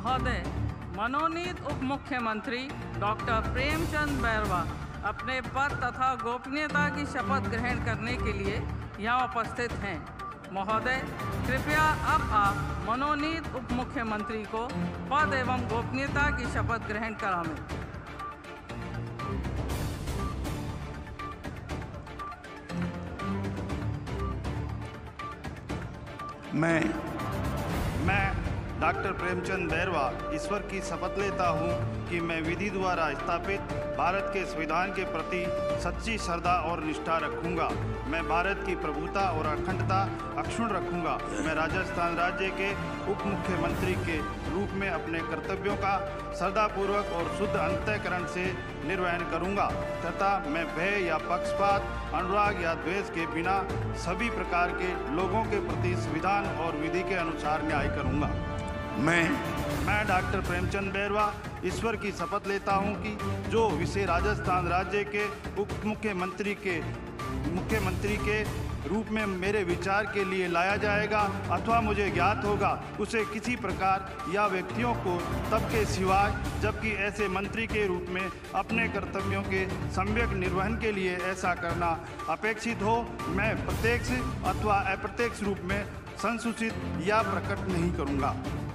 महोदय, मनोनीत उप मुख्यमंत्री डॉक्टर प्रेमचंद बैरवा अपने पद तथा गोपनीयता की शपथ ग्रहण करने के लिए यहाँ उपस्थित हैं। महोदय, कृपया अब आप मनोनीत उप मुख्यमंत्री को पद एवं गोपनीयता की शपथ ग्रहण करावें। मैं डॉक्टर प्रेमचंद बैरवा ईश्वर की शपथ लेता हूँ कि मैं विधि द्वारा स्थापित भारत के संविधान के प्रति सच्ची श्रद्धा और निष्ठा रखूँगा। मैं भारत की प्रभुता और अखंडता अक्षुण्ण रखूँगा। मैं राजस्थान राज्य के उप मुख्यमंत्री के रूप में अपने कर्तव्यों का श्रद्धापूर्वक और शुद्ध अंतःकरण से निर्वहन करूँगा तथा मैं भय या पक्षपात, अनुराग या द्वेष के बिना सभी प्रकार के लोगों के प्रति संविधान और विधि के अनुसार न्याय करूँगा। मैं डॉक्टर प्रेमचंद बैरवा ईश्वर की शपथ लेता हूं कि जो विषय राजस्थान राज्य के उप मुख्यमंत्री के रूप में मेरे विचार के लिए लाया जाएगा अथवा मुझे ज्ञात होगा, उसे किसी प्रकार या व्यक्तियों को तब के सिवाय जबकि ऐसे मंत्री के रूप में अपने कर्तव्यों के सम्यक निर्वहन के लिए ऐसा करना अपेक्षित हो, मैं प्रत्यक्ष अथवा अप्रत्यक्ष रूप में संसूचित या प्रकट नहीं करूँगा।